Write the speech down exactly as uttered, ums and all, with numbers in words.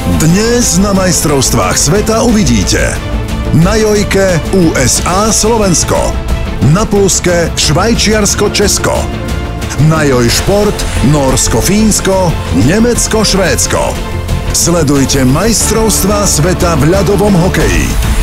Dnes na majstrovstvách sveta uvidíte na jojke ú es á Slovensko, na pluske Švajčiarsko Česko, na joj šport Nórsko Fínsko, Nemecko Švédsko. Sledujte majstrovstvá sveta v ľadovom hokeji.